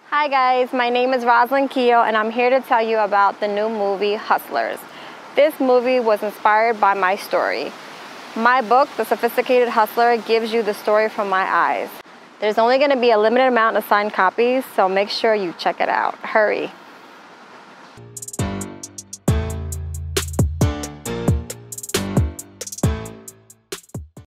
Hi guys, my name is Roselyn Keo and I'm here to tell you about the new movie Hustlers. This movie was inspired by my story. My book, The Sophisticated Hustler, gives you the story from my eyes. There's only going to be a limited amount of signed copies, so make sure you check it out. Hurry!